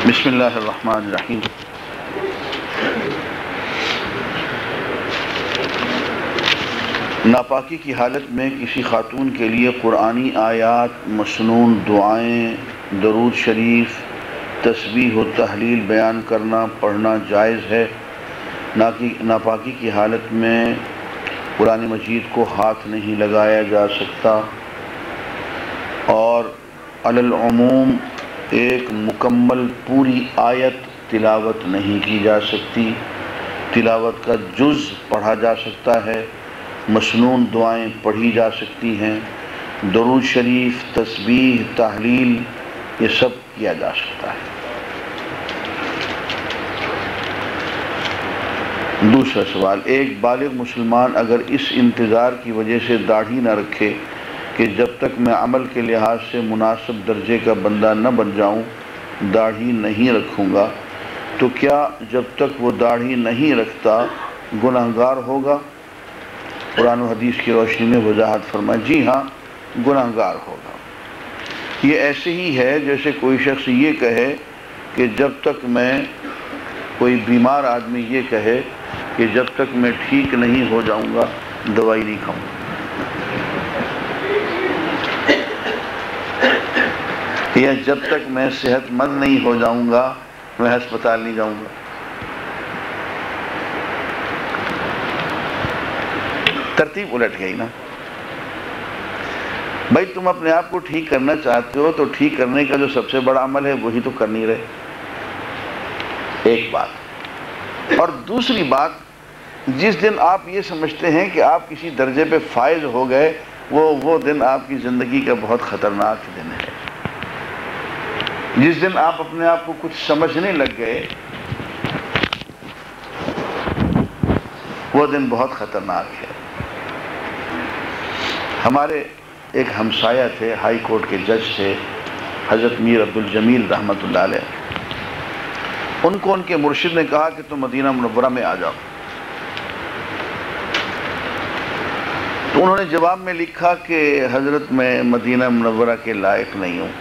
بسم اللہ الرحمن الرحیم۔ ناپاکی کی حالت میں کسی خاتون کے لیے قرآنی آیات، مسنون دعائیں، درود شریف، تسبیح و تحلیل بیان کرنا پڑھنا جائز ہے۔ ناپاکی کی حالت میں قرآن مجید کو ہاتھ نہیں لگایا جا سکتا، اور علی العموم ایک مکمل پوری آیت تلاوت نہیں کی جا سکتی۔ تلاوت کا جز پڑھا جا سکتا ہے، مسنون دعائیں پڑھی جا سکتی ہیں، درود شریف، تسبیح، تحلیل، یہ سب کیا جا سکتا ہے۔ دوسرا سوال، ایک بالغ مسلمان اگر اس انتظار کی وجہ سے داڑھی نہ رکھے کہ جب تک میں عمل کے لحاظ سے مناسب درجے کا بندہ نہ بن جاؤں داڑھی نہیں رکھوں گا، تو کیا جب تک وہ داڑھی نہیں رکھتا گناہگار ہوگا؟ قرآن و حدیث کی روشنی میں وضاحت فرمائیں۔ جی ہاں، گناہگار ہوگا۔ یہ ایسے ہی ہے جیسے کوئی شخص یہ کہے کہ جب تک میں، کوئی بیمار آدمی یہ کہے کہ جب تک میں ٹھیک نہیں ہو جاؤں گا دوائی نہیں کھاؤں گا، یا جب تک میں صحت مند نہیں ہو جاؤں گا میں ہسپتال نہیں جاؤں گا۔ ترتیب الٹ گئی نا۔ بھائی تم اپنے آپ کو ٹھیک کرنا چاہتے ہو تو ٹھیک کرنے کا جو سب سے بڑا عمل ہے وہی تو کر نہیں رہے، ایک بات۔ اور دوسری بات، جس دن آپ یہ سمجھتے ہیں کہ آپ کسی درجے پہ فائز ہو گئے، وہ دن آپ کی زندگی کا بہت خطرناک دن ہے۔ جس دن آپ اپنے آپ کو کچھ سمجھنے لگ گئے وہ دن بہت خطرناک ہے۔ ہمارے ایک ہمسایہ تھے، ہائی کورٹ کے جج تھے، حضرت میر عبدالجمیل رحمۃ اللہ علیہ۔ ان کو ان کے مرشد نے کہا کہ تم مدینہ منورہ میں آ جاؤ، تو انہوں نے جواب میں لکھا کہ حضرت میں مدینہ منورہ کے لائق نہیں ہوں،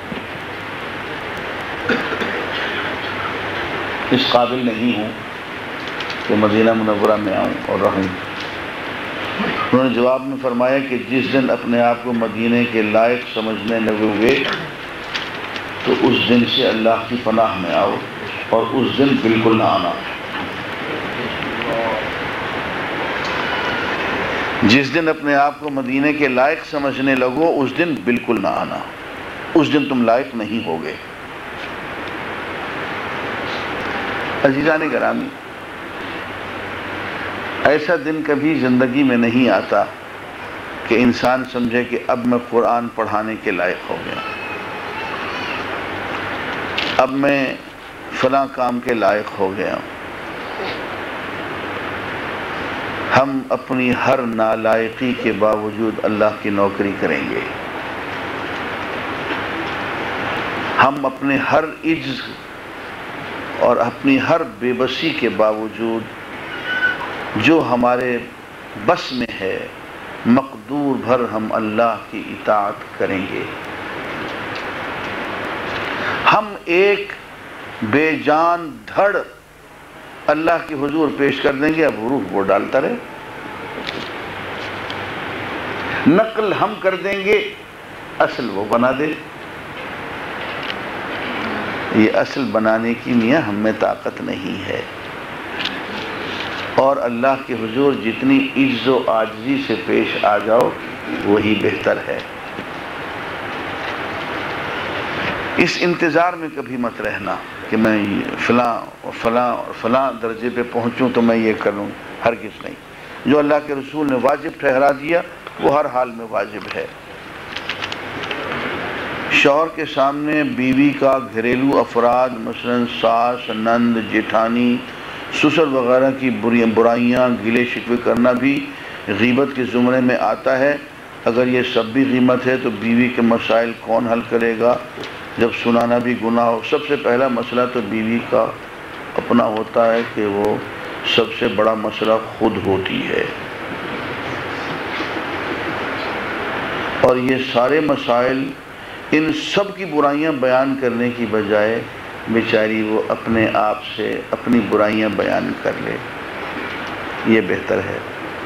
اس قابل نہیں ہوں کہ مدینہ منورہ میں آؤں اور رہوں۔ انہوں نے جواب میں فرمایا کہ جس دن اپنے آپ کو مدینے کے لائق سمجھنے لگو گے تو اس دن سے اللہ کی پناہ میں آؤ، اور اس دن بالکل نہ آنا۔ جس دن اپنے آپ کو مدینے کے لائق سمجھنے لگو اس دن بالکل نہ آنا، اس دن تم لائق نہیں ہوگے۔ عزیزان گرامی، ایسا دن کبھی زندگی میں نہیں آتا کہ انسان سمجھے کہ اب میں قرآن پڑھانے کے لائق ہو گیا، اب میں فلاں کام کے لائق ہو گیا۔ ہم اپنی ہر نالائقی کے باوجود اللہ کی نوکری کریں گے، ہم اپنے ہر عجز اور اپنی ہر بے بسی کے باوجود جو ہمارے بس میں ہے مقدور بھر ہم اللہ کی اطاعت کریں گے۔ ہم ایک بے جان دھڑ اللہ کے حضور پیش کر دیں گے، اب روح وہ ڈالتا رہے۔ نقل ہم کر دیں گے، اصل وہ بنا دے۔ یہ اصل بنانے کی میاں ہم میں طاقت نہیں ہے، اور اللہ کے حضور جتنی عجز و عاجزی سے پیش آ جاؤ وہی بہتر ہے۔ اس انتظار میں کبھی مت رہنا کہ میں فلاں درجے پہ پہنچوں تو میں یہ کروں، ہرگز نہیں۔ جو اللہ کے رسول نے واجب ٹھہرا دیا وہ ہر حال میں واجب ہے۔ شوہر کے سامنے بیوی کا گھریلو افراد مثلا ساس، نند، جیٹھانی، سسر وغیرہ کی برائیاں، گلے شکوے کرنا بھی غیبت کے زمرے میں آتا ہے۔ اگر یہ سب بھی غیبت ہے تو بیوی کے مسائل کون حل کرے گا جب سنانا بھی گناہ ہو؟ سب سے پہلا مسئلہ تو بیوی کا اپنا ہوتا ہے کہ وہ سب سے بڑا مسئلہ خود ہوتی ہے، اور یہ سارے مسائل، ان سب کی برائیاں بیان کرنے کی بجائے بیچاری وہ اپنے آپ سے اپنی برائیاں بیان کر لے، یہ بہتر ہے۔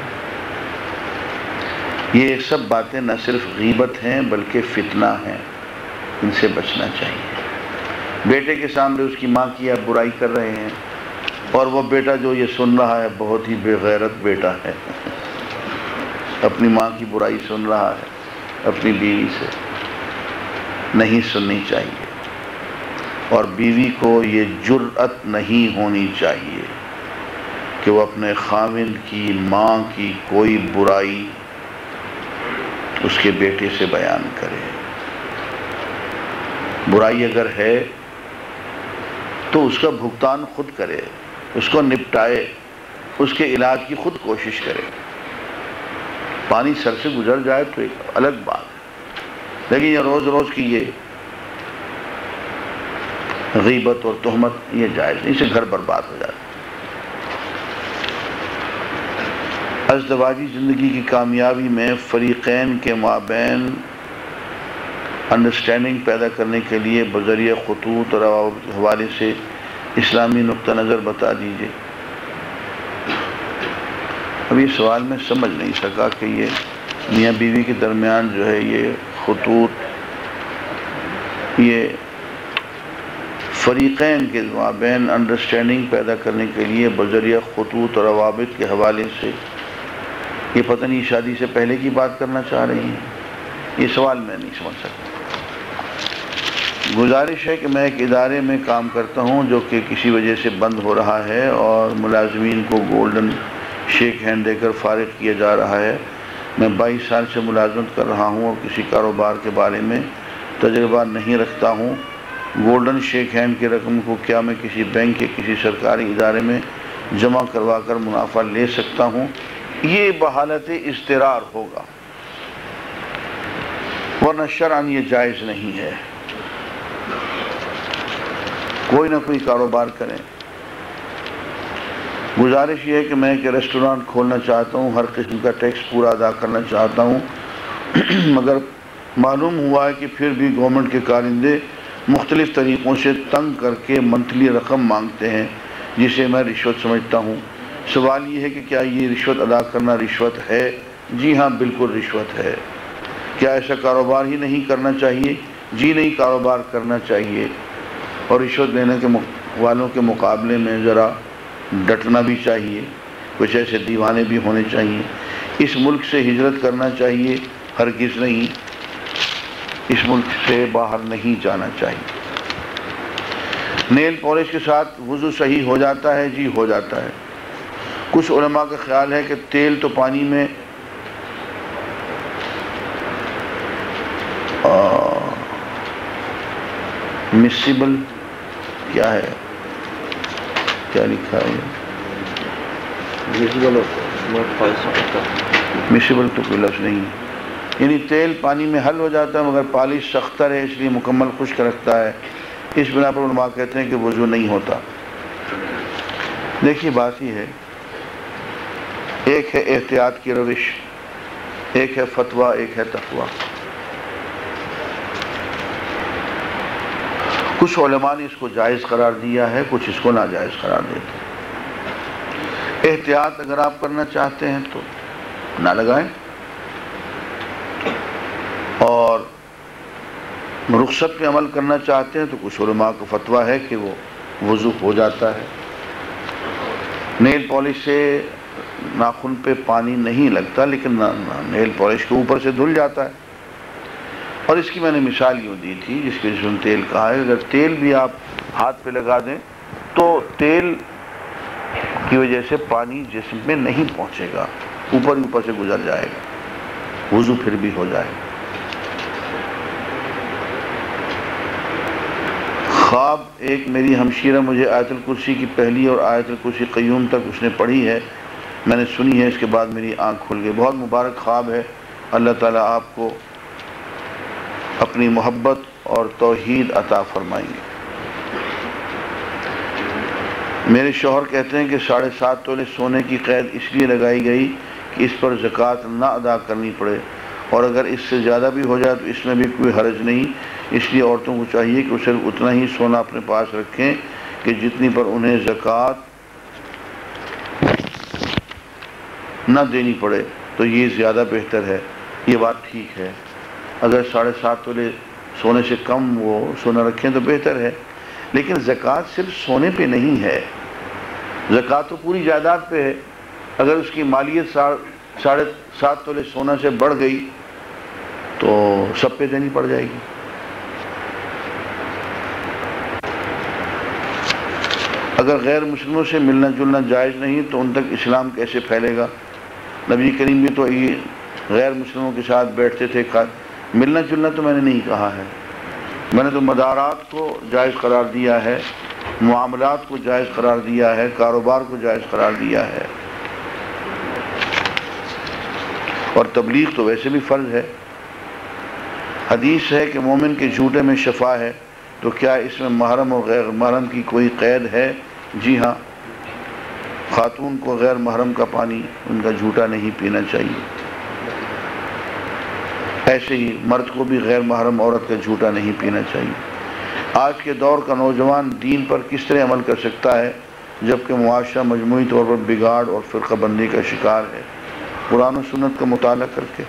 یہ سب باتیں نہ صرف غیبت ہیں بلکہ فتنہ ہیں، ان سے بچنا چاہیے۔ بیٹے کے سامنے اس کی ماں کی آپ برائی کر رہے ہیں، اور وہ بیٹا جو یہ سن رہا ہے بہت ہی بے غیرت بیٹا ہے، اپنی ماں کی برائی سن رہا ہے اپنی بیوی سے، نہیں سننی چاہیے۔ اور بیوی کو یہ جرأت نہیں ہونی چاہیے کہ وہ اپنے خاوند کی ماں کی کوئی برائی اس کے بیٹے سے بیان کرے۔ برائی اگر ہے تو اس کا بھگتان خود کرے، اس کو نپٹائے، اس کے علاج کی خود کوشش کرے۔ پانی سر سے گزر جائے تو ایک الگ بات ہے، لیکن یہ روز روز کی یہ غیبت اور تہمت یہ جائز نہیں، اس سے گھر برباد ہو جاتا ہے۔ ازدواجی زندگی کی کامیابی میں فریقین کے مابین انڈرسٹینڈنگ پیدا کرنے کے لیے بذریعہ خطوط اور روابط کے حوالے سے اسلامی نقطہ نظر بتا دیجیے۔ اب یہ سوال میں سمجھ نہیں سکا کہ یہ میاں بیوی کے درمیان جو ہے یہ خطوط، یہ فریقین کے مابین انڈرسٹینڈنگ پیدا کرنے کے لیے بذریعہ خطوط اور روابط کے حوالے سے، یہ پتہ نہیں شادی سے پہلے کی بات کرنا چاہ رہی ہیں، یہ سوال میں نہیں سمجھ سکتا۔ گزارش ہے کہ میں ایک ادارے میں کام کرتا ہوں جو کہ کسی وجہ سے بند ہو رہا ہے اور ملازمین کو گولڈن شیک ہینڈ دے کر فارغ کیا جا رہا ہے۔ میں 22 سال سے ملازمت کر رہا ہوں اور کسی کاروبار کے بارے میں تجربہ نہیں رکھتا ہوں۔ گولڈن شیک ہینڈ کی رقم کو کیا میں کسی بینک یا کسی سرکاری ادارے میں جمع کروا کر منافع لے سکتا ہوں؟ یہ بحالت اضطرار ہوگا، ورنہ شرعاً یہ جائز نہیں ہے۔ کوئی نہ کوئی کاروبار کریں۔ گزارش یہ ہے کہ میں ایک ریسٹورانٹ کھولنا چاہتا ہوں، ہر قسم کا ٹیکس پورا ادا کرنا چاہتا ہوں، مگر معلوم ہوا ہے کہ پھر بھی گورنمنٹ کے کارندے مختلف طریقوں سے تنگ کر کے منتھلی رقم مانگتے ہیں جسے میں رشوت سمجھتا ہوں۔ سوال یہ ہے کہ کیا یہ رشوت ادا کرنا رشوت ہے؟ جی ہاں، بالکل رشوت ہے۔ کیا ایسا کاروبار ہی نہیں کرنا چاہیے؟ جی نہیں، کاروبار کرنا چاہیے، اور رشوت لینے کے والوں کے مقابلے میں ذرا ڈٹنا بھی چاہیے۔ کچھ ایسے دیوانے بھی ہونے چاہیے۔ اس ملک سے ہجرت کرنا چاہیے، ہرگز نہیں، اس ملک سے باہر نہیں جانا چاہیے۔ نیل پالش کے ساتھ وضو صحیح ہو جاتا ہے؟ جی ہو جاتا ہے۔ کچھ علماء کا خیال ہے کہ تیل تو پانی میں مسیبل کیا ہے، کیا لکھا ہے؟ مسیبل تو کوئی لفظ نہیں ہے، یعنی تیل پانی میں حل ہو جاتا ہے مگر پالش سختر ہے، اس لیے مکمل خشک رکھتا ہے۔ اس بنا پر علماء کہتے ہیں کہ وضو نہیں ہوتا۔ دیکھیے بات یہ ہے، ایک ہے احتیاط کی روش، ایک ہے فتویٰ، ایک ہے تقویٰ۔ کچھ علماء نے اس کو جائز قرار دیا ہے، کچھ اس کو ناجائز قرار دیتے ہیں۔ احتیاط اگر آپ کرنا چاہتے ہیں تو نہ لگائیں، اور رخصت پہ عمل کرنا چاہتے ہیں تو کچھ علماء کو فتویٰ ہے کہ وہ وضو ہو جاتا ہے۔ نیل پالش سے ناخن پہ پانی نہیں لگتا، لیکن نیل پالش کے اوپر سے دھل جاتا ہے، اور اس کی میں نے مثال یوں دی تھی جس کے جس میں تیل کہا ہے، اگر تیل بھی آپ ہاتھ پہ لگا دیں تو تیل کی وجہ سے پانی جسم میں نہیں پہنچے گا، اوپر ہی اوپر سے گزر جائے گا، وضو پھر بھی ہو جائے گا۔ خواب ایک میری ہمشیرہ مجھے آیت الکرسی کی پہلی اور آیت الکرسی قیوم تک اس نے پڑھی ہے، میں نے سنی ہے، اس کے بعد میری آنکھ کھل گئی۔ بہت مبارک خواب ہے، اللہ تعالیٰ آپ کو اپنی محبت اور توحید عطا فرمائیں گے۔ میرے شوہر کہتے ہیں کہ 7.5 تولے سونے کی قید اس لیے لگائی گئی کہ اس پر زکوٰۃ نہ ادا کرنی پڑے، اور اگر اس سے زیادہ بھی ہو جائے تو اس میں بھی کوئی حرج نہیں، اس لیے عورتوں کو چاہیے کہ وہ صرف اتنا ہی سونا اپنے پاس رکھیں کہ جتنی پر انہیں زکوٰۃ نہ دینی پڑے، تو یہ زیادہ بہتر ہے۔ یہ بات ٹھیک ہے، اگر 7.5 تولے سونے سے کم وہ سونا رکھیں تو بہتر ہے، لیکن زکوٰۃ صرف سونے پہ نہیں ہے، زکوٰۃ تو پوری جائیداد پہ ہے۔ اگر اس کی مالیت 7.5 تولے سونا سے بڑھ گئی تو سب پہ دینی پڑ جائے گی۔ اگر غیر مسلموں سے ملنا جلنا جائز نہیں تو ان تک اسلام کیسے پھیلے گا؟ نبی کریم بھی تو غیر مسلموں کے ساتھ بیٹھتے تھے۔ ملنا جلنا تو میں نے نہیں کہا ہے، میں نے تو مدارات کو جائز قرار دیا ہے، معاملات کو جائز قرار دیا ہے، کاروبار کو جائز قرار دیا ہے، اور تبلیغ تو ویسے بھی فرض ہے۔ حدیث ہے کہ مومن کے جھوٹے میں شفا ہے، تو کیا اس میں محرم اور غیر محرم کی کوئی قید ہے؟ جی ہاں، خاتون کو غیر محرم کا پانی ان کا جھوٹا نہیں پینا چاہیے، ایسے ہی مرد کو بھی غیر محرم عورت کا جھوٹا نہیں پینا چاہیے۔ آج کے دور کا نوجوان دین پر کس طرح عمل کر سکتا ہے جبکہ معاشرہ مجموعی طور پر بگاڑ اور فرقہ بندی کا شکار ہے؟ قرآن و سنت کا مطالعہ کر کے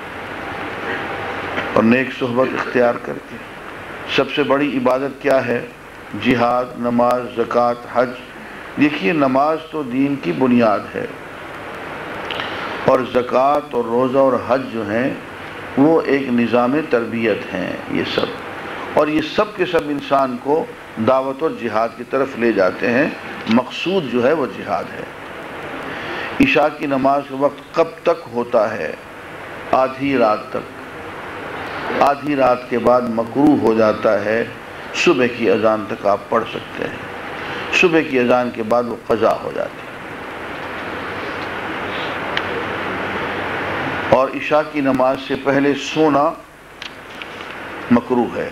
اور نیک صحبت اختیار کر کے۔ سب سے بڑی عبادت کیا ہے؟ جہاد، نماز، زکوٰۃ، حج۔ دیکھیے، نماز تو دین کی بنیاد ہے، اور زکوٰۃ اور روزہ اور حج جو ہیں وہ ایک نظام تربیت ہیں، یہ سب، اور یہ سب کے سب انسان کو دعوت اور جہاد کی طرف لے جاتے ہیں۔ مقصود جو ہے وہ جہاد ہے۔ عشاء کی نماز کا وقت کب تک ہوتا ہے؟ آدھی رات تک، آدھی رات کے بعد مکروہ ہو جاتا ہے، صبح کی اذان تک آپ پڑھ سکتے ہیں، صبح کی اذان کے بعد وہ قضا ہو جاتی ہے۔ اور عشاء کی نماز سے پہلے سونا مکروہ ہے۔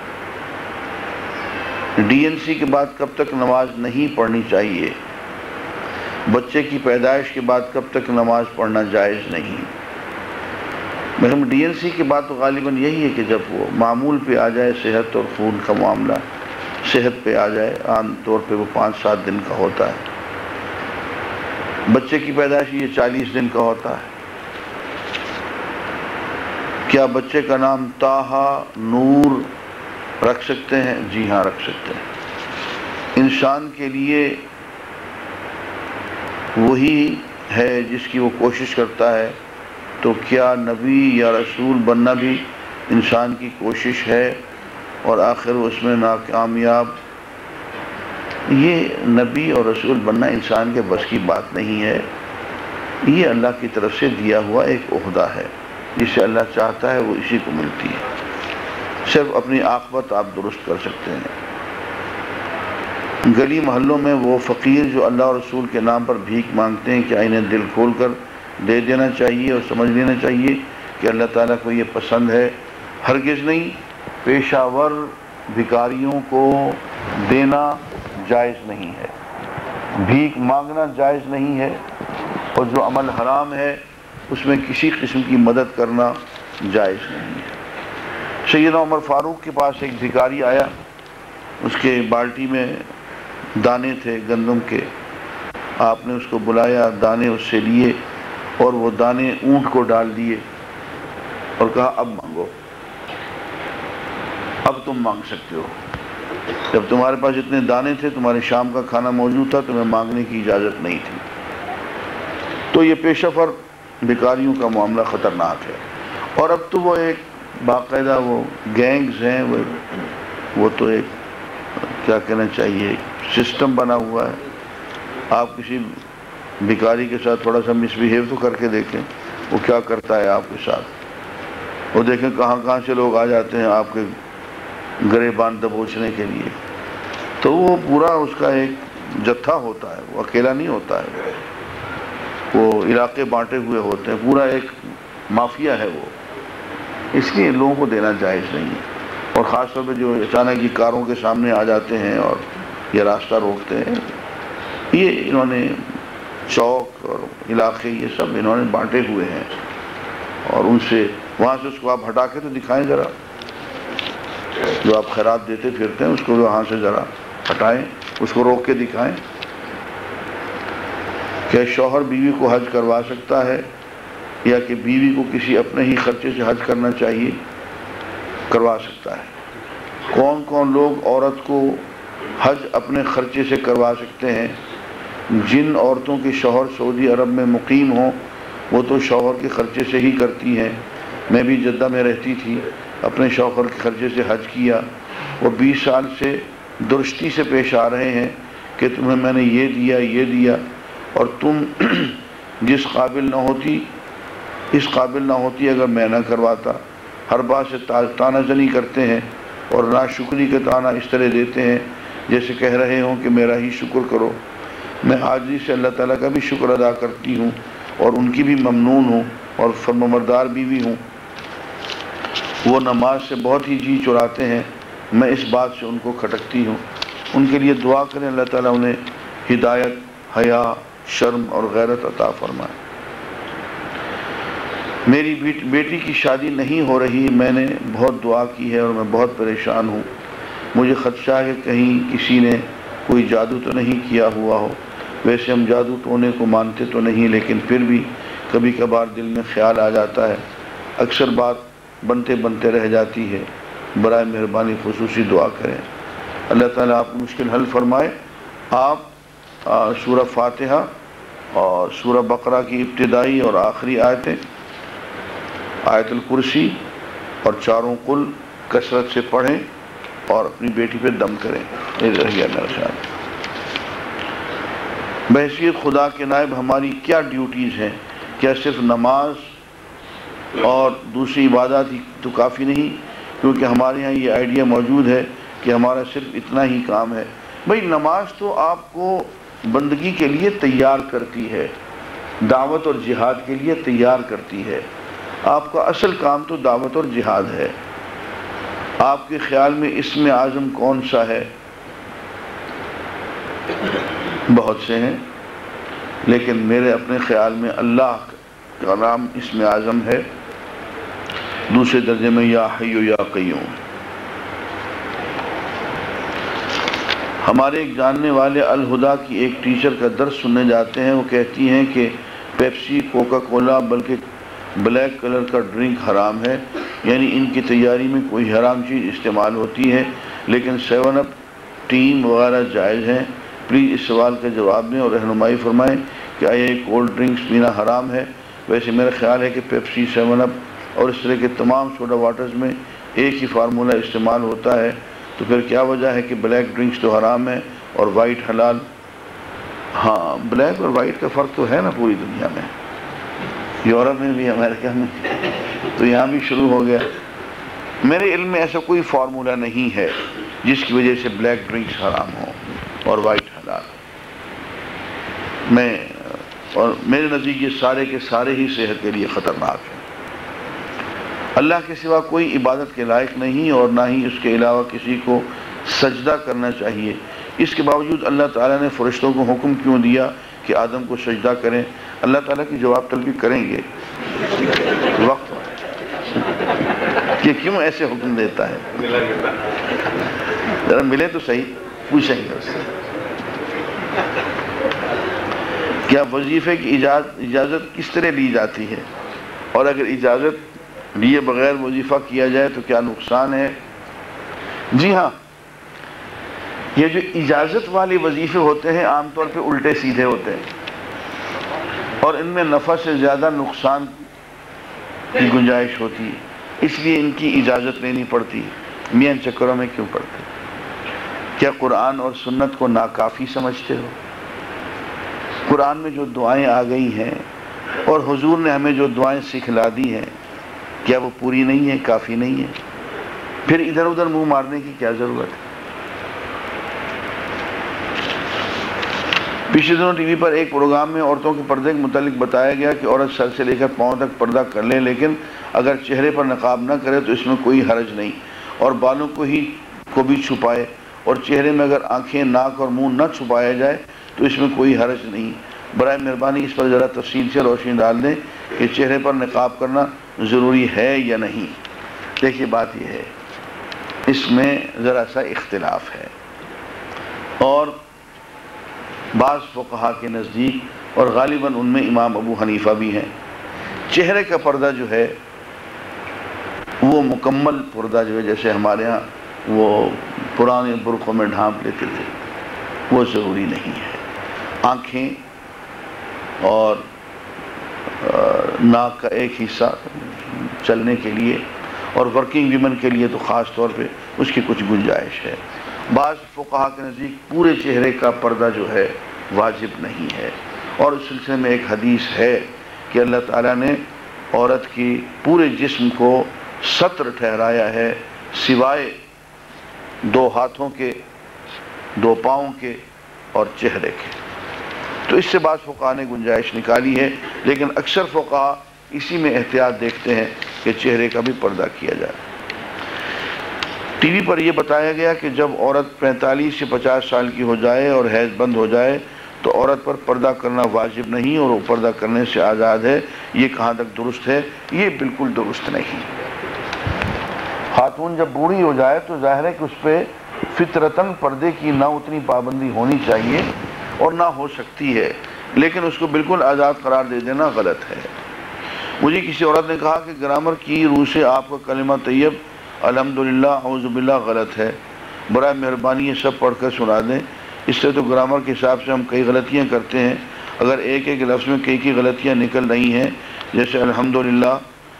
ڈی این سی کے بعد کب تک نماز نہیں پڑھنی چاہیے؟ بچے کی پیدائش کے بعد کب تک نماز پڑھنا جائز نہیں؟ مگر ڈی این سی کے بعد تو غالباً یہی ہے کہ جب وہ معمول پہ آ جائے، صحت اور خون کا معاملہ صحت پہ آ جائے، عام طور پہ وہ 5-7 دن کا ہوتا ہے۔ بچے کی پیدائش یہ 40 دن کا ہوتا ہے۔ کیا بچے کا نام طٰہٰ، نور رکھ سکتے ہیں؟ جی ہاں، رکھ سکتے ہیں۔ انسان کے لیے وہی ہے جس کی وہ کوشش کرتا ہے، تو کیا نبی یا رسول بننا بھی انسان کی کوشش ہے اور آخر وہ اس میں ناکامیاب؟ یہ نبی اور رسول بننا انسان کے بس کی بات نہیں ہے، یہ اللہ کی طرف سے دیا ہوا ایک عہدہ ہے، جسے اللہ چاہتا ہے وہ اسی کو ملتی ہے۔ صرف اپنی عاقبت آپ درست کر سکتے ہیں۔ گلی محلوں میں وہ فقیر جو اللہ اور رسول کے نام پر بھیک مانگتے ہیں، کیا انہیں دل کھول کر دے دینا چاہیے اور سمجھ لینا چاہیے کہ اللہ تعالیٰ کو یہ پسند ہے؟ ہرگز نہیں۔ پیشہ ور بھکاریوں کو دینا جائز نہیں ہے، بھیک مانگنا جائز نہیں ہے، اور جو عمل حرام ہے اس میں کسی قسم کی مدد کرنا جائز نہیں ہے۔ سیدنا عمر فاروق کے پاس ایک بھکاری آیا، اس کے بالٹی میں دانے تھے گندم کے، آپ نے اس کو بلایا، دانے اس سے لیے اور وہ دانے اونٹ کو ڈال دیے اور کہا اب مانگو، اب تم مانگ سکتے ہو، جب تمہارے پاس اتنے دانے تھے، تمہارے شام کا کھانا موجود تھا، تمہیں مانگنے کی اجازت نہیں تھی۔ تو یہ پیشہ ور بھکاریوں کا معاملہ خطرناک ہے، اور اب تو وہ ایک باقاعدہ وہ گینگز ہیں، وہ تو ایک کیا کہنا چاہیے سسٹم بنا ہوا ہے۔ آپ کسی بھکاری کے ساتھ تھوڑا سا مس بیہیو تو کر کے دیکھیں، وہ کیا کرتا ہے آپ کے ساتھ، وہ دیکھیں کہاں کہاں سے لوگ آ جاتے ہیں آپ کے گریبان دبوچنے کے لیے۔ تو وہ پورا اس کا ایک جتھا ہوتا ہے، وہ اکیلا نہیں ہوتا ہے، وہ علاقے بانٹے ہوئے ہوتے ہیں، پورا ایک مافیا ہے وہ، اس لیے لوگوں کو دینا جائز نہیں ہے۔ اور خاص طور پہ جو اچانک یہ کاروں کے سامنے آ جاتے ہیں اور یہ راستہ روکتے ہیں، یہ انہوں نے چوک اور علاقے یہ سب انہوں نے بانٹے ہوئے ہیں، اور ان سے وہاں سے اس کو آپ ہٹا کے تو دکھائیں ذرا۔ جو آپ خیرات دیتے پھرتے ہیں اس کو وہاں سے ذرا ہٹائیں، اس کو روک کے دکھائیں۔ کیا شوہر بیوی کو حج کروا سکتا ہے یا کہ بیوی کو کسی اپنے ہی خرچے سے حج کرنا چاہیے؟ کروا سکتا ہے۔ کون کون لوگ عورت کو حج اپنے خرچے سے کروا سکتے ہیں؟ جن عورتوں کے شوہر سعودی عرب میں مقیم ہوں وہ تو شوہر کے خرچے سے ہی کرتی ہیں۔ میں بھی جدہ میں رہتی تھی، اپنے شوہر کے خرچے سے حج کیا۔ وہ 20 سال سے درستی سے پیش آ رہے ہیں کہ تمہیں میں نے یہ دیا یہ دیا، اور تم جس قابل نہ ہوتی اس قابل نہ ہوتی اگر میں نہ کرواتا۔ ہر بات سے تانہ زنی کرتے ہیں اور ناشکری کے تانا اس طرح دیتے ہیں جیسے کہہ رہے ہوں کہ میرا ہی شکر کرو۔ میں عاجزی سے اللہ تعالیٰ کا بھی شکر ادا کرتی ہوں اور ان کی بھی ممنون ہوں اور فرمانبردار بیوی ہوں۔ وہ نماز سے بہت ہی جی چراتے ہیں، میں اس بات سے ان کو کھٹکتی ہوں۔ ان کے لیے دعا کریں اللہ تعالیٰ انہیں ہدایت، حیا، شرم اور غیرت عطا فرمائے۔ میری بیٹی کی شادی نہیں ہو رہی، میں نے بہت دعا کی ہے اور میں بہت پریشان ہوں۔ مجھے خدشہ ہے کہ کہیں کسی نے کوئی جادو تو نہیں کیا ہوا ہو۔ ویسے ہم جادو ٹونے کو مانتے تو نہیں، لیکن پھر بھی کبھی کبھار دل میں خیال آ جاتا ہے، اکثر بات بنتے بنتے رہ جاتی ہے۔ برائے مہربانی خصوصی دعا کریں، اللہ تعالیٰ آپ کو مشکل حل فرمائے۔ آپ سورہ فاتحہ اور سورہ بقرہ کی ابتدائی اور آخری آیتیں، آیت الکرسی اور چاروں قل کثرت سے پڑھیں اور اپنی بیٹی پہ دم کریں۔ ادھر ہی میرا خیال۔ بحیثیت خدا کے نائب ہماری کیا ڈیوٹیز ہیں؟ کیا صرف نماز اور دوسری عبادات ہی تو کافی نہیں؟ کیونکہ ہمارے یہاں یہ آئیڈیا موجود ہے کہ ہمارا صرف اتنا ہی کام ہے۔ بھئی نماز تو آپ کو بندگی کے لیے تیار کرتی ہے، دعوت اور جہاد کے لیے تیار کرتی ہے۔ آپ کا اصل کام تو دعوت اور جہاد ہے۔ آپ کے خیال میں اسم اعظم کون سا ہے؟ بہت سے ہیں، لیکن میرے اپنے خیال میں اللہ کا نام اسم اعظم ہے، دوسرے درجے میں یا حی یا قیوم۔ ہمارے ایک جاننے والے الہدا کی ایک ٹیچر کا درس سننے جاتے ہیں، وہ کہتی ہیں کہ پیپسی، کوکا کولا بلکہ بلیک کلر کا ڈرنک حرام ہے، یعنی ان کی تیاری میں کوئی حرام چیز استعمال ہوتی ہے، لیکن 7 اپ، ٹیم وغیرہ جائز ہیں۔ پلیز اس سوال کا جواب دیں اور رہنمائی فرمائیں کہ آیا یہ کولڈ ڈرنکس پینا حرام ہے؟ ویسے میرا خیال ہے کہ پیپسی، 7 اپ اور اس طرح کے تمام سوڈا واٹرز میں ایک ہی فارمولہ استعمال ہوتا ہے، تو پھر کیا وجہ ہے کہ بلیک ڈرنکس تو حرام ہے اور وائٹ حلال؟ ہاں، بلیک اور وائٹ کا فرق تو ہے نا پوری دنیا میں، یورپ میں بھی، امریکہ میں، تو یہاں بھی شروع ہو گیا۔ میرے علم میں ایسا کوئی فارمولہ نہیں ہے جس کی وجہ سے بلیک ڈرنکس حرام ہو اور وائٹ حلال۔ اور میرے نزدیک یہ سارے کے سارے ہی صحت کے لیے خطرناک ہیں۔ اللہ کے سوا کوئی عبادت کے لائق نہیں اور نہ ہی اس کے علاوہ کسی کو سجدہ کرنا چاہیے۔ اس کے باوجود اللہ تعالیٰ نے فرشتوں کو حکم کیوں دیا کہ آدم کو سجدہ کریں؟ اللہ تعالیٰ کی جواب طلبی کریں گے وقت کہ کیوں ایسے حکم دیتا ہے، ذرا ملے تو صحیح، پوچھیں گے اس سے۔ کیا وظیفے کی اجازت کس طرح لی جاتی ہے، اور اگر اجازت لیے بغیر وظیفہ کیا جائے تو کیا نقصان ہے؟ جی ہاں، یہ جو اجازت والے وظیفے ہوتے ہیں عام طور پہ الٹے سیدھے ہوتے ہیں اور ان میں نفع سے زیادہ نقصان کی گنجائش ہوتی ہے، اس لیے ان کی اجازت لینی پڑتی ہے۔ میاں چکروں میں کیوں پڑتے؟ کیا قرآن اور سنت کو ناکافی سمجھتے ہو؟ قرآن میں جو دعائیں آ گئی ہیں اور حضور نے ہمیں جو دعائیں سکھلا دی ہیں، کیا وہ پوری نہیں ہیں، کافی نہیں ہیں؟ پھر ادھر ادھر منہ مارنے کی کیا ضرورت ہے؟ پچھلے دنوں ٹی وی پر ایک پروگرام میں عورتوں کے پردے کے متعلق بتایا گیا کہ عورت سر سے لے کر پاؤں تک پردہ کر لے، لیکن اگر چہرے پر نقاب نہ کرے تو اس میں کوئی حرج نہیں، اور بالوں کو بھی چھپائے، اور چہرے میں اگر آنکھیں، ناک اور منہ نہ چھپایا جائے تو اس میں کوئی حرج نہیں۔ برائے مہربانی اس پر ذرا تفصیل سے روشنی ڈال دیں کہ چہرے پر نقاب کرنا ضروری ہے یا نہیں۔ دیکھیے بات یہ ہے، اس میں ذرا سا اختلاف ہے، اور بعض فقہا کے نزدیک، اور غالباً ان میں امام ابو حنیفہ بھی ہیں، چہرے کا پردہ جو ہے وہ مکمل پردہ جو ہے، جیسے ہمارے ہاں وہ پرانے برقعوں میں ڈھانپ لیتے تھے، وہ ضروری نہیں ہے۔ آنکھیں اور ناک کا ایک حصہ چلنے کے لیے، اور ورکنگ ویمن کے لیے تو خاص طور پہ اس کی کچھ گنجائش ہے۔ بعض فقہا کے نزدیک پورے چہرے کا پردہ جو ہے واجب نہیں ہے، اور اس سلسلے میں ایک حدیث ہے کہ اللہ تعالیٰ نے عورت کی پورے جسم کو ستر ٹھہرایا ہے، سوائے 2 ہاتھوں کے، 2 پاؤں کے اور چہرے کے۔ تو اس سے بعض فقہا نے گنجائش نکالی ہے، لیکن اکثر فقہا اسی میں احتیاط دیکھتے ہیں کہ چہرے کا بھی پردہ کیا جائے۔ ٹی وی پر یہ بتایا گیا کہ جب عورت 45 سے 50 سال کی ہو جائے اور حیض بند ہو جائے تو عورت پر پردہ کرنا واجب نہیں، اور وہ پردہ کرنے سے آزاد ہے۔ یہ کہاں تک درست ہے؟ یہ بالکل درست نہیں۔ خاتون جب بوڑھی ہو جائے تو ظاہر ہے کہ اس پہ فطرتاً پردے کی نہ اتنی پابندی ہونی چاہیے اور نہ ہو سکتی ہے، لیکن اس کو بالکل آزاد قرار دے دینا غلط ہے۔ مجھے کسی عورت نے کہا کہ گرامر کی روح سے آپ کا کلمہ طیب الحمدللہ اعوذ باللہ غلط ہے، برائے مہربانی یہ سب پڑھ کر سنا دیں۔ اس سے تو گرامر کے حساب سے ہم کئی غلطیاں کرتے ہیں، اگر ایک ایک لفظ میں کئی غلطیاں نکل رہی ہیں، جیسے الحمدللہ،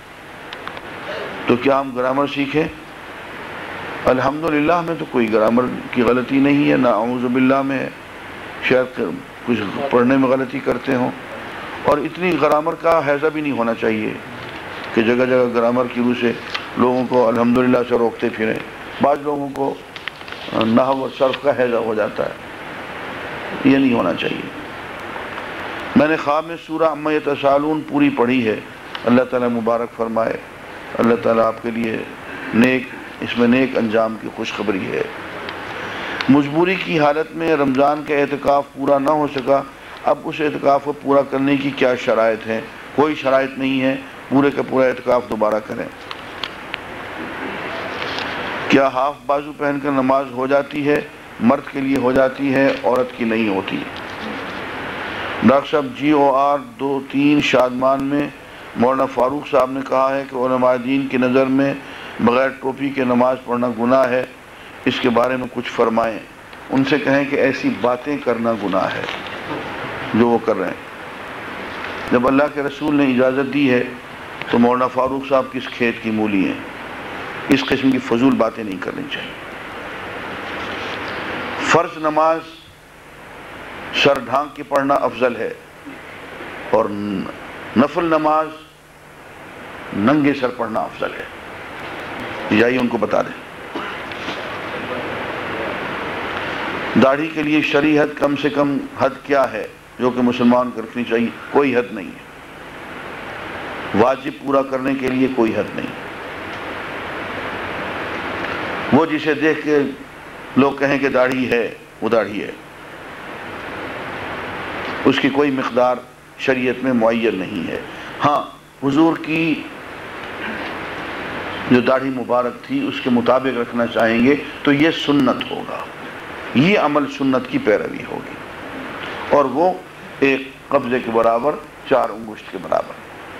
تو کیا ہم گرامر سیکھیں؟ الحمدللہ میں تو کوئی گرامر کی غلطی نہیں ہے، نہ اعوذ باللہ میں ہے، شاید کچھ پڑھنے میں غلطی کرتے ہوں، اور اتنی گرامر کا حیضہ بھی نہیں ہونا چاہیے کہ جگہ جگہ گرامر کی روح سے لوگوں کو الحمدللہ سے روکتے پھریں۔ بعض لوگوں کو نحو و صرف کا حیضہ ہو جاتا ہے، یہ نہیں ہونا چاہیے۔ میں نے خواب میں سورہ عما یتساءلون پوری پڑھی ہے، اللہ تعالیٰ مبارک فرمائے، اللہ تعالیٰ آپ کے لیے اس میں نیک انجام کی خوشخبری ہے۔ مجبوری کی حالت میں رمضان کا اعتکاف پورا نہ ہو سکا، اب اس اعتکاف کو پورا کرنے کی کیا شرائط ہیں؟ کوئی شرائط نہیں ہے، پورے کا پورا اعتکاف دوبارہ کریں۔ کیا ہاف بازو پہن کر نماز ہو جاتی ہے؟ مرد کے لیے ہو جاتی ہے، عورت کی نہیں ہوتی۔ ڈاکٹر صاحب GOR 23 شادمان میں مولانا فاروق صاحب نے کہا ہے کہ علماء دین کی نظر میں بغیر ٹوپی کے نماز پڑھنا گناہ ہے، اس کے بارے میں کچھ فرمائیں۔ ان سے کہیں کہ ایسی باتیں کرنا گناہ ہے جو وہ کر رہے ہیں۔ جب اللہ کے رسول نے اجازت دی ہے تو مولانا فاروق صاحب کس کھیت کی مولی ہیں؟ اس قسم کی فضول باتیں نہیں کرنی چاہیے۔ فرض نماز سر ڈھانک کے پڑھنا افضل ہے، اور نفل نماز ننگے سر پڑھنا افضل ہے۔ جائیے ان کو بتا دیں۔ داڑھی کے لیے شرعی حد کم سے کم حد کیا ہے جو کہ مسلمان کو رکھنی چاہیے؟ کوئی حد نہیں ہے، واجب پورا کرنے کے لیے کوئی حد نہیں۔ وہ جسے دیکھ کے لوگ کہیں کہ داڑھی ہے، وہ داڑھی ہے، اس کی کوئی مقدار شریعت میں معین نہیں ہے۔ ہاں، حضور کی جو داڑھی مبارک تھی اس کے مطابق رکھنا چاہیں گے تو یہ سنت ہوگا، یہ عمل سنت کی پیروی ہوگی، اور وہ ایک قبضے کے برابر، 4 انگشت کے برابر۔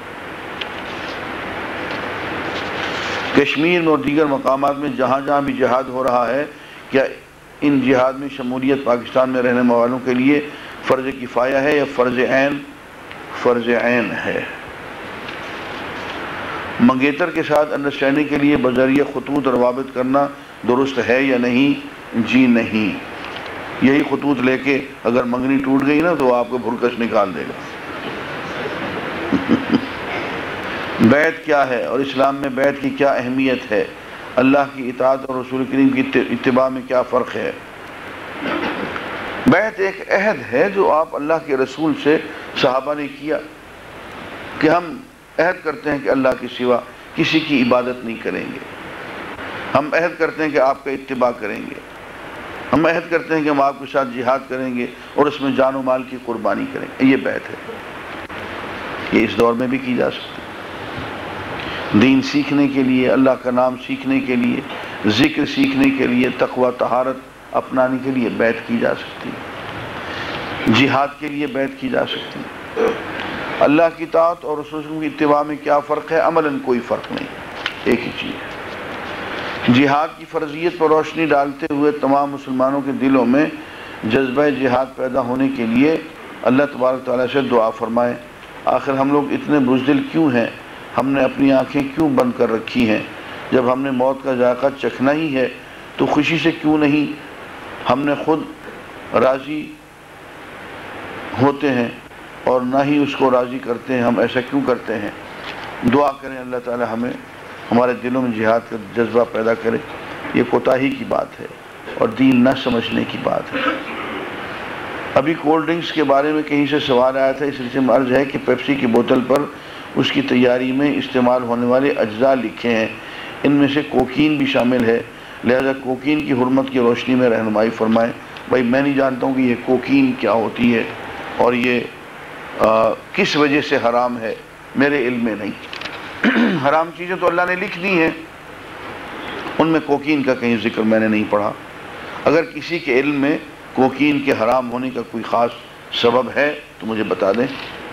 کشمیر میں اور دیگر مقامات میں جہاں جہاں بھی جہاد ہو رہا ہے، کیا ان جہاد میں شمولیت پاکستان میں رہنے والوں کے لیے فرض کفایہ ہے یا فرض عین؟ فرض عین ہے۔ منگیتر کے ساتھ انڈرسٹینڈنگ کے لیے بذریعہ خطوط روابط کرنا درست ہے یا نہیں؟ جی نہیں، یہی خطوط لے کے اگر منگنی ٹوٹ گئی نا تو آپ کو بھرکش نکال دے گا۔ بیعت کیا ہے اور اسلام میں بیعت کی کیا اہمیت ہے؟ اللہ کی اطاعت اور رسول کریم کی اتباع میں کیا فرق ہے؟ بیعت ایک عہد ہے جو آپ اللہ کے رسول سے صحابہ نے کیا کہ ہم عہد کرتے ہیں کہ اللہ کے سوا کسی کی عبادت نہیں کریں گے، ہم عہد کرتے ہیں کہ آپ کا اتباع کریں گے، ہم عہد کرتے ہیں کہ ہم آپ کے ساتھ جہاد کریں گے اور اس میں جان و مال کی قربانی کریں گے۔ یہ بیعت ہے، یہ اس دور میں بھی کی جا سکتی ہے۔ دین سیکھنے کے لیے، اللہ کا نام سیکھنے کے لیے ذکر سیکھنے کے لیے، تقوی طہارت اپنانے کے لیے بیعت کی جا سکتی ہے، جہاد کے لیے بیعت کی جا سکتی ہے۔ اللہ کی اطاعت اور رسول کی اتباع میں کیا فرق ہے؟ عملاً کوئی فرق نہیں، ایک ہی چیز ہے۔ جہاد کی فرضیت پر روشنی ڈالتے ہوئے تمام مسلمانوں کے دلوں میں جذبہ جہاد پیدا ہونے کے لیے اللہ تبارک تعالیٰ سے دعا فرمائیں۔ آخر ہم لوگ اتنے بزدل کیوں ہیں؟ ہم نے اپنی آنکھیں کیوں بند کر رکھی ہیں؟ جب ہم نے موت کا ذائقہ چکھنا ہی ہے تو خوشی سے کیوں نہیں ہم نے خود راضی ہوتے ہیں اور نہ ہی اس کو راضی کرتے ہیں؟ ہم ایسا کیوں کرتے ہیں؟ دعا کریں اللہ تعالی ہمیں ہمارے دلوں میں جہاد کا جذبہ پیدا کرے۔ یہ کوتاہی کی بات ہے اور دین نہ سمجھنے کی بات ہے۔ ابھی کولڈ ڈرنکس کے بارے میں کہیں سے سوال آیا تھا، اس سلسلے میں عرض ہے کہ پیپسی کی بوتل پر اس کی تیاری میں استعمال ہونے والے اجزاء لکھے ہیں، ان میں سے کوکین بھی شامل ہے، لہذا کوکین کی حرمت کی روشنی میں رہنمائی فرمائیں۔ بھائی میں نہیں جانتا ہوں کہ یہ کوکین کیا ہوتی ہے اور یہ کس وجہ سے حرام ہے، میرے علم میں نہیں۔ حرام چیزیں تو اللہ نے لکھ دی ہیں، ان میں کوکین کا کہیں ذکر میں نے نہیں پڑھا۔ اگر کسی کے علم میں کوکین کے حرام ہونے کا کوئی خاص سبب ہے تو مجھے بتا دیں۔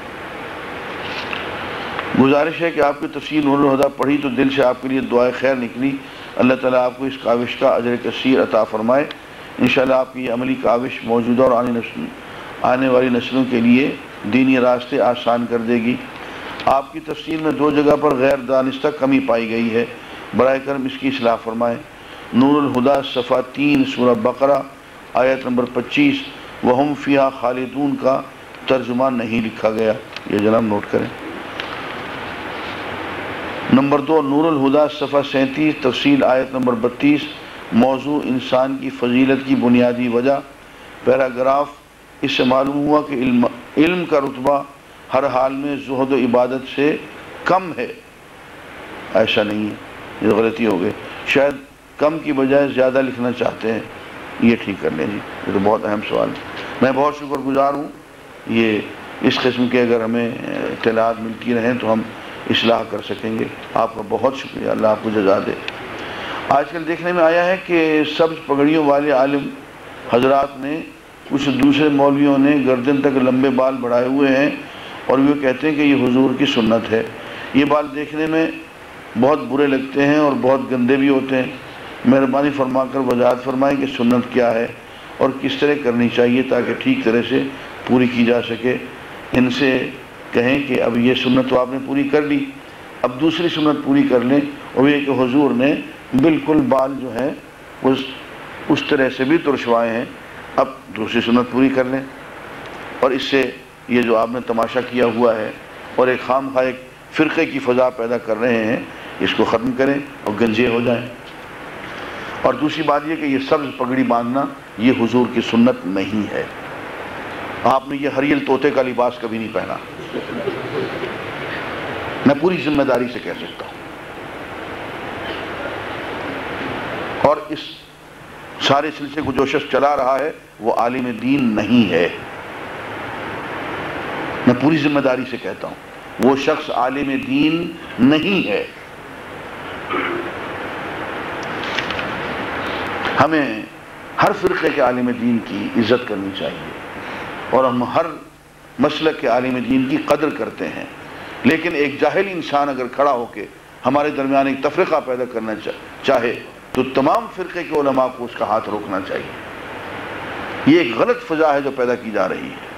گزارش ہے کہ آپ کی تفسیر نور الہدیٰ پڑھی تو دل سے آپ کے لیے دعائے خیر نکلی، اللہ تعالیٰ آپ کو اس کاوش کا اجر کثیر عطا فرمائے۔ انشاءاللہ آپ کی یہ عملی کاوش موجودہ اور آنے والی نسلوں کے لیے دینی راستے آسان کر دے گی۔ آپ کی تفسیر میں 2 جگہ پر غیر دانستہ کمی پائی گئی ہے، براہ کرم اس کی اصلاح فرمائیں۔ نور الہدیٰ صفحہ 3 سورہ بقرہ آیت نمبر 25 وَهُمْ فِيهَا خَالِدُونَ کا ترجمہ نہیں لکھا گیا، یہ جناب نوٹ کریں۔ نمبر 2 نور الہدیٰ صفحہ 37 تفصیل آیت نمبر 32 موضوع انسان کی فضیلت کی بنیادی وجہ، پیراگراف۔ اس سے معلوم ہوا کہ علم کا رتبہ ہر حال میں زہد و عبادت سے کم ہے، ایسا نہیں ہے، یہ غلطی ہو گئی، شاید کم کی بجائے زیادہ لکھنا چاہتے ہیں، یہ ٹھیک کر لیں جی، یہ تو بہت اہم سوال ہے۔ میں بہت شکر گزار ہوں، یہ اس قسم کے اگر ہمیں اطلاعات ملتی رہیں تو ہم اصلاح کر سکیں گے۔ آپ کا بہت شکریہ، اللہ آپ کو جزا دے۔ آج کل دیکھنے میں آیا ہے کہ سبز پگڑیوں والے عالم حضرات نے، کچھ دوسرے مولویوں نے گردن تک لمبے بال بڑھائے ہوئے ہیں اور وہ کہتے ہیں کہ یہ حضور کی سنت ہے۔ یہ بال دیکھنے میں بہت برے لگتے ہیں اور بہت گندے بھی ہوتے ہیں۔ مہربانی فرما کر وضاحت فرمائیں کہ سنت کیا ہے اور کس طرح کرنی چاہیے تاکہ ٹھیک طرح سے پوری کی جا سکے۔ ان سے کہیں کہ اب یہ سنت تو آپ نے پوری کر لی، اب دوسری سنت پوری کر لیں، اور یہ کہ حضور نے بالکل بال جو ہیں اس طرح سے بھی ترشوائے ہیں، اب دوسری سنت پوری کر لیں۔ اور اس سے یہ جو آپ نے تماشا کیا ہوا ہے اور ایک خام خواہ ایک فرقے کی فضا پیدا کر رہے ہیں، اس کو ختم کریں اور گنجے ہو جائیں۔ اور دوسری بات یہ کہ یہ سبز پگڑی باندھنا یہ حضور کی سنت نہیں ہے، آپ نے یہ ہریل طوطے کا لباس کبھی نہیں پہنا، میں پوری ذمہ داری سے کہہ سکتا ہوں۔ اور اس سارے سلسلے کو جو شخص چلا رہا ہے وہ عالم دین نہیں ہے، میں پوری ذمہ داری سے کہتا ہوں، وہ شخص عالم دین نہیں ہے۔ ہمیں ہر فرقے کے عالم دین کی عزت کرنی چاہیے اور ہم ہر مسلک کے عالم دین کی قدر کرتے ہیں، لیکن ایک جاہل انسان اگر کھڑا ہو کے ہمارے درمیان ایک تفرقہ پیدا کرنا چاہے تو تمام فرقے کے علماء کو اس کا ہاتھ روکنا چاہیے۔ یہ ایک غلط فضا ہے جو پیدا کی جا رہی ہے۔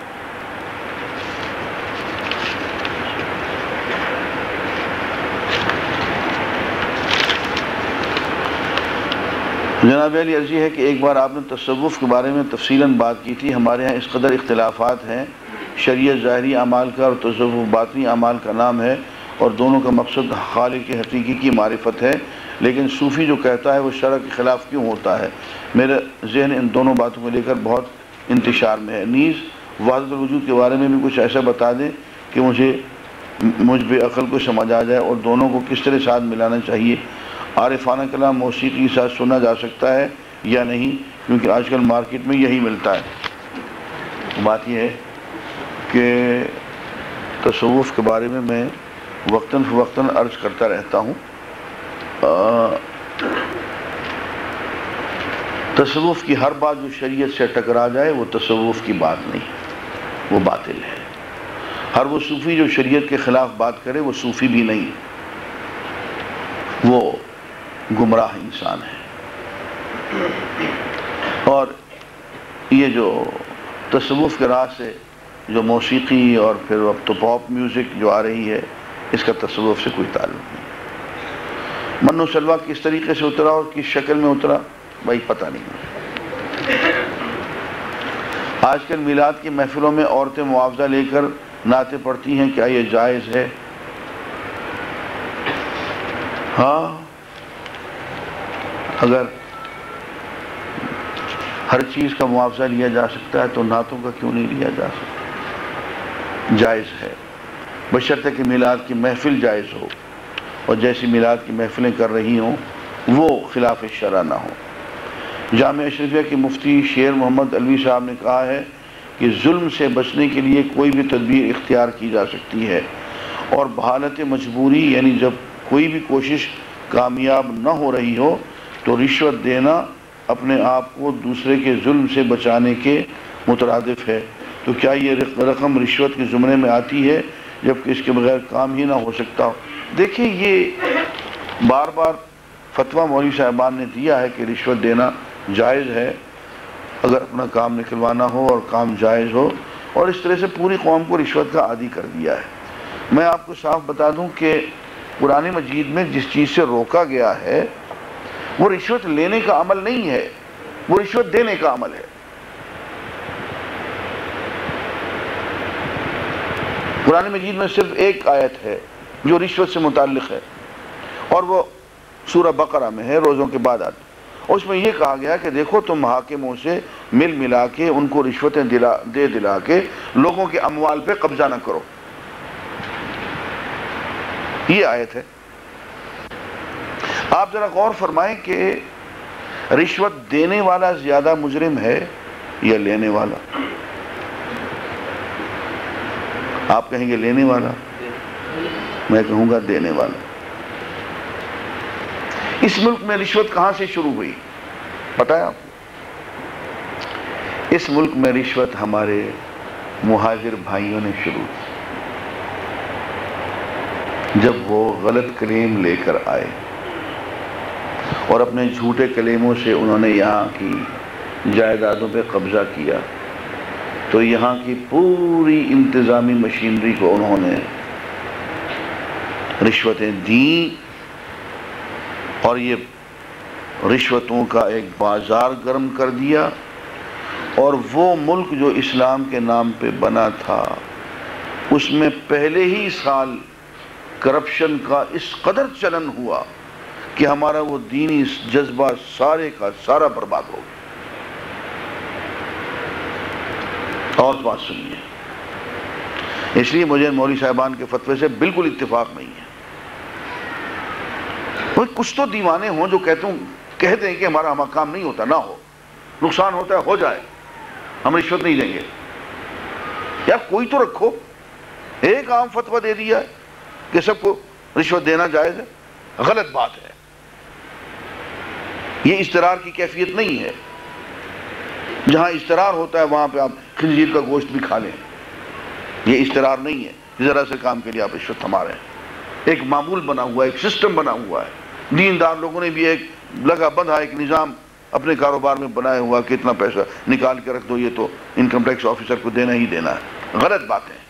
جناب علی عرضی ہے کہ ایک بار آپ نے تصوف کے بارے میں تفصیلاً بات کی تھی، ہمارے ہاں اس قدر اختلافات ہیں، شریعت ظاہری اعمال کا اور تصوف باطنی اعمال کا نام ہے اور دونوں کا مقصد خالق حقیقی کی معرفت ہے، لیکن صوفی جو کہتا ہے وہ شرع کے خلاف کیوں ہوتا ہے؟ میرا ذہن ان دونوں باتوں کو لے کر بہت انتشار میں ہے۔ نیز وحدت الوجود کے بارے میں بھی کچھ ایسا بتا دیں کہ مجھ بے عقل کو سمجھ آ جائے اور دونوں کو کس طرح ساتھ ملانا چاہیے۔ عارفانہ کلام موسیقی کے ساتھ سنا جا سکتا ہے یا نہیں، کیونکہ آج کل مارکیٹ میں یہی ملتا ہے۔ بات یہ ہے کہ تصوف کے بارے میں میں وقتاً فوقتاً عرض کرتا رہتا ہوں، تصوف کی ہر بات جو شریعت سے ٹکرا جائے وہ تصوف کی بات نہیں، وہ باطل ہے۔ ہر وہ صوفی جو شریعت کے خلاف بات کرے وہ صوفی بھی نہیں، وہ گمراہ انسان ہے۔ اور یہ جو تصوف کے راہ سے جو موسیقی اور پھر اب تو پاپ میوزک جو آ رہی ہے، اس کا تصوف سے کوئی تعلق نہیں۔ من و سلوہ کس طریقے سے اترا اور کس شکل میں اترا بھائی پتہ نہیں۔ آج کل میلاد کی محفلوں میں عورتیں معاوضہ لے کر نعتیں پڑھتی ہیں، کیا یہ جائز ہے؟ ہاں، اگر ہر چیز کا معاوضہ لیا جا سکتا ہے تو نعتوں کا کیوں نہیں لیا جا سکتا؟ جائز ہے، بشرطے کہ میلاد کی محفل جائز ہو، اور جیسی میلاد کی محفلیں کر رہی ہوں وہ خلاف شرع نہ ہو۔ جامعہ اشرفیہ کے مفتی شیر محمد علوی صاحب نے کہا ہے کہ ظلم سے بچنے کے لیے کوئی بھی تدبیر اختیار کی جا سکتی ہے، اور بحالت مجبوری یعنی جب کوئی بھی کوشش کامیاب نہ ہو رہی ہو تو رشوت دینا اپنے آپ کو دوسرے کے ظلم سے بچانے کے مترادف ہے۔ تو کیا یہ رقم رشوت کے زمرے میں آتی ہے جبکہ اس کے بغیر کام ہی نہ ہو سکتا ہو؟ دیکھیں، یہ بار بار فتویٰ مولوی صاحبان نے دیا ہے کہ رشوت دینا جائز ہے اگر اپنا کام نکلوانا ہو اور کام جائز ہو، اور اس طرح سے پوری قوم کو رشوت کا عادی کر دیا ہے۔ میں آپ کو صاف بتا دوں کہ قرآن مجید میں جس چیز سے روکا گیا ہے وہ رشوت لینے کا عمل نہیں ہے، وہ رشوت دینے کا عمل ہے۔ قرآن مجید میں صرف ایک آیت ہے جو رشوت سے متعلق ہے، اور وہ سورہ بقرہ میں ہے، روزوں کے بعد آتی۔ اس میں یہ کہا گیا کہ دیکھو تم حاکموں سے مل ملا کے ان کو رشوتیں دلا کے لوگوں کے اموال پہ قبضہ نہ کرو، یہ آیت ہے۔ آپ ذرا غور فرمائیں کہ رشوت دینے والا زیادہ مجرم ہے یا لینے والا؟ آپ کہیں گے لینے والا، میں کہوں گا دینے والا۔ اس ملک میں رشوت کہاں سے شروع ہوئی پتہ ہے آپ کو؟ اس ملک میں رشوت ہمارے مہاجر بھائیوں نے شروع کی، جب وہ غلط کلیم لے کر آئے اور اپنے جھوٹے کلیموں سے انہوں نے یہاں کی جائیدادوں پہ قبضہ کیا، تو یہاں کی پوری انتظامی مشینری کو انہوں نے رشوتیں دیں، اور یہ رشوتوں کا ایک بازار گرم کر دیا، اور وہ ملک جو اسلام کے نام پہ بنا تھا اس میں پہلے ہی سال کرپشن کا اس قدر چلن ہوا کہ ہمارا وہ دینی جذبہ سارے کا سارا برباد ہو گیا۔ اور بات سنیے، اس لیے مجھے مولوی صاحبان کے فتوے سے بالکل اتفاق نہیں ہے۔ وہ کچھ تو دیوانے ہوں جو کہتے ہیں کہ ہمارا کام نہیں ہوتا، نہ ہو، نقصان ہوتا ہے ہو جائے، ہم رشوت نہیں دیں گے۔ یا کوئی تو رکھو، ایک عام فتویٰ دے دیا ہے کہ سب کو رشوت دینا جائز ہے، غلط بات ہے۔ یہ اضطرار کی کیفیت نہیں ہے، جہاں اضطرار ہوتا ہے وہاں پہ آپ خنزیر کا گوشت بھی کھا لیں، یہ اضطرار نہیں ہے، ذرا سے کام کے لیے آپ رشوت تھما رہے ہیں۔ ایک معمول بنا ہوا ہے، ایک سسٹم بنا ہوا ہے، دیندار لوگوں نے بھی ایک لگا بندھا ایک نظام اپنے کاروبار میں بنایا ہوا کہ اتنا پیسہ نکال کے رکھ دو، یہ تو انکم ٹیکس آفیسر کو دینا ہی دینا ہے۔ غلط بات ہے۔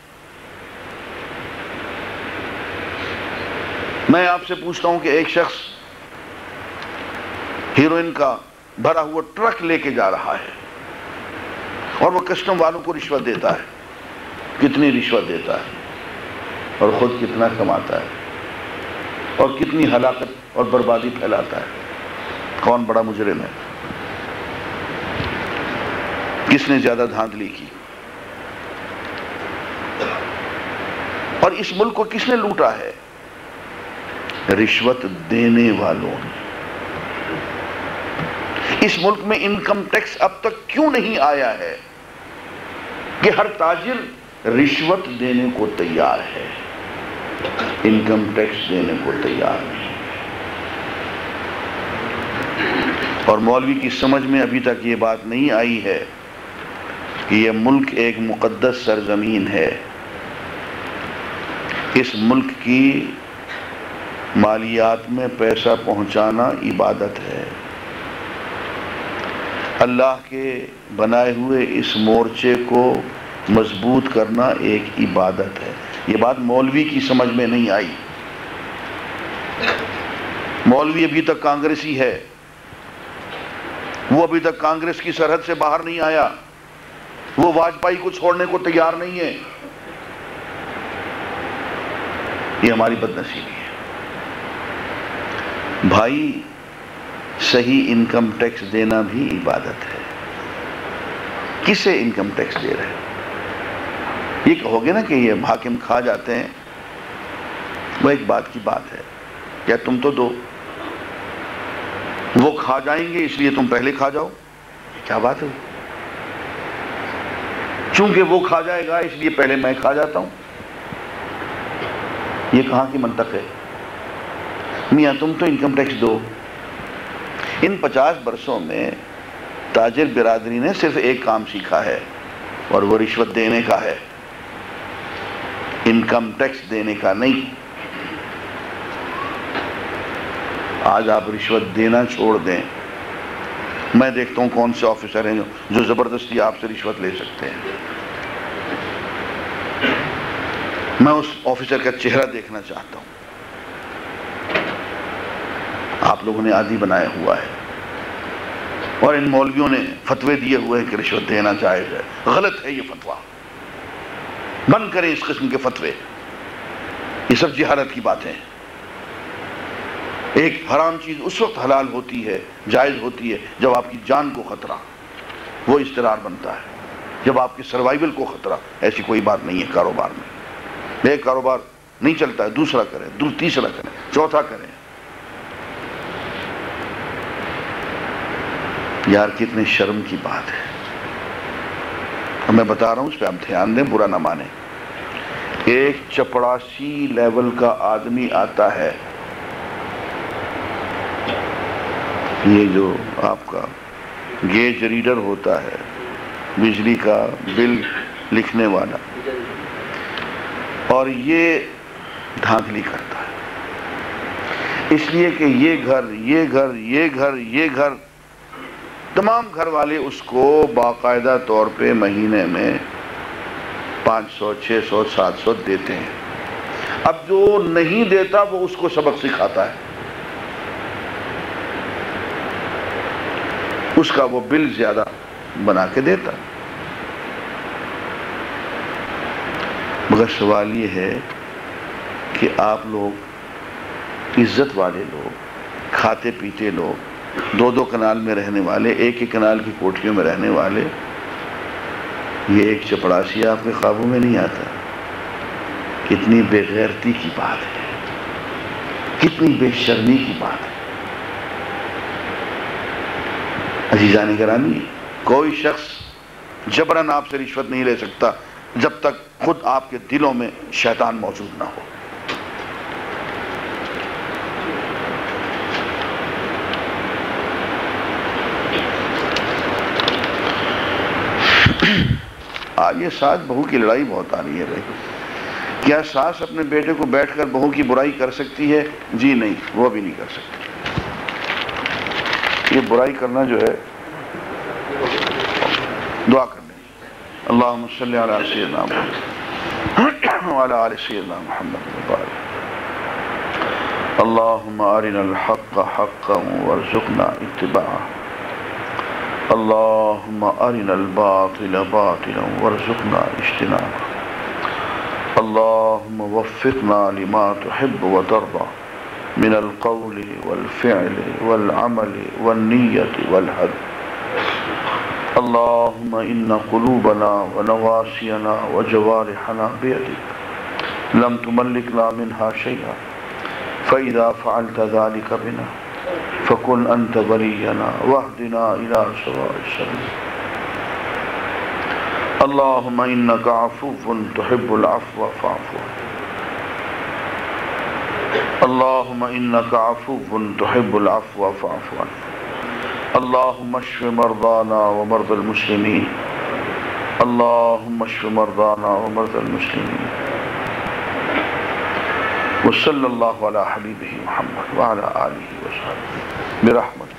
میں آپ سے پوچھتا ہوں کہ ایک شخص ہیروئن کا بھرا ہوا ٹرک لے کے جا رہا ہے اور وہ کسٹم والوں کو رشوت دیتا ہے، کتنی رشوت دیتا ہے اور خود کتنا کماتا ہے اور کتنی ہلاکت اور بربادی پھیلاتا ہے۔ کون بڑا مجرم ہے؟ کس نے زیادہ دھاندلی کی؟ اور اس ملک کو کس نے لوٹا ہے؟ رشوت دینے والوں نے۔ اس ملک میں انکم ٹیکس اب تک کیوں نہیں آیا ہے کہ ہر تاجر رشوت دینے کو تیار ہے، انکم ٹیکس دینے کو تیار نہیں۔ اور مولوی کی سمجھ میں ابھی تک یہ بات نہیں آئی ہے کہ یہ ملک ایک مقدس سرزمین ہے، اس ملک کی مالیات میں پیسہ پہنچانا عبادت ہے، اللہ کے بنائے ہوئے اس مورچے کو مضبوط کرنا ایک عبادت ہے۔ یہ بات مولوی کی سمجھ میں نہیں آئی۔ مولوی ابھی تک کانگریسی ہے، وہ ابھی تک کانگریس کی سرحد سے باہر نہیں آیا، وہ واجپائی کو چھوڑنے کو تیار نہیں ہے۔ یہ ہماری بدنصیبی ہے۔ بھائی، صحیح انکم ٹیکس دینا بھی عبادت ہے۔ کسے انکم ٹیکس دے رہے ہیں؟ یہ کہو گے نا کہ یہ حاکم کھا جاتے ہیں، وہ ایک بات کی بات ہے، کیا تم تو دو، وہ کھا جائیں گے اس لیے تم پہلے کھا جاؤ، یہ کیا بات ہے؟ چونکہ وہ کھا جائے گا اس لیے پہلے میں کھا جاتا ہوں، یہ کہاں کی منطق ہے؟ میاں تم تو انکم ٹیکس دو۔ ان 50 برسوں میں تاجر برادری نے صرف ایک کام سیکھا ہے، اور وہ رشوت دینے کا ہے، انکم ٹیکس دینے کا نہیں۔ آج آپ رشوت دینا چھوڑ دیں، میں دیکھتا ہوں کون سے آفیسر ہیں جو زبردستی آپ سے رشوت لے سکتے ہیں۔ میں اس آفیسر کا چہرہ دیکھنا چاہتا ہوں۔ آپ لوگوں نے عادی بنایا ہوا ہے، اور ان مولویوں نے فتوے دیے ہوئے ہیں کہ رشوت دینا جائز ہے۔ غلط ہے یہ فتویٰ، بند کریں اس قسم کے فتوے، یہ سب جہالت کی باتیں ہیں۔ ایک حرام چیز اس وقت حلال ہوتی ہے، جائز ہوتی ہے، جب آپ کی جان کو خطرہ، وہ اضطرار بنتا ہے۔ جب آپ کے سروائیول کو خطرہ، ایسی کوئی بات نہیں ہے کاروبار میں۔ ایک کاروبار نہیں چلتا ہے، دوسرا کریں، تیسرا کریں، چوتھا کریں۔ یار کتنے شرم کی بات ہے۔ میں بتا رہا ہوں، اس پہ آپ دھیان دیں، برا نہ مانیں۔ ایک چپڑاسی لیول کا آدمی آتا ہے، یہ جو آپ کا گیج ریڈر ہوتا ہے، بجلی کا بل لکھنے والا، اور یہ دھاندلی کرتا ہے، اس لیے کہ یہ گھر تمام گھر والے اس کو باقاعدہ طور پہ مہینے میں 500 600 700 دیتے ہیں۔ اب جو نہیں دیتا وہ اس کو سبق سکھاتا ہے، اس کا وہ بل زیادہ بنا کے دیتا۔ مگر سوال یہ ہے کہ آپ لوگ عزت والے لوگ، کھاتے پیتے لوگ، 2 کنال میں رہنے والے، ایک کنال کی کوٹھیوں میں رہنے والے، یہ ایک چپڑاسی آپ کے قابو میں نہیں آتا۔ کتنی بے غیرتی کی بات ہے، کتنی بے شرمی کی بات ہے۔ عزیزان گرامی، کوئی شخص جبراً آپ سے رشوت نہیں لے سکتا جب تک خود آپ کے دلوں میں شیطان موجود نہ ہو۔ آج یہ ساس بہو کی لڑائی بہت آ رہی ہے بھائی۔ کیا ساس اپنے بیٹے کو بیٹھ کر بہو کی برائی کر سکتی ہے؟ جی نہیں، وہ بھی نہیں کر سکتی۔ یہ برائی کرنا جو ہے، دعا کرنے، اللہم صلی علی سیدنا محمد وعلی آل سیدنا محمد وبارک۔ اللہم ارنا الحق حقا وارزقنا اتباعہ، اللہم ارنا الباطل باطلا وارزقنا اجتنابہ، اللہم وفقنا لما تحب وترضى من القول والفعل والعمل والنية والهدي، اللهم إن قلوبنا ونواسينا وجوارحنا بيدك لم تملكنا منها شيئا، فإذا فعلت ذلك بنا فكن أنت ولينا واهدنا إلى سواء السبيل، اللهم إنك عفو تحب العفو فاعف عنا، اللهم إنك عفو تحب العفو فاعف عنا، اللہم اشف مرضانا ومرضى المسلمین، اللہم اشف مرضانا ومرضى المسلمین، وصلی اللہ علی حبیبہ محمد وعلی آلہ وصحبہ برحمتہ۔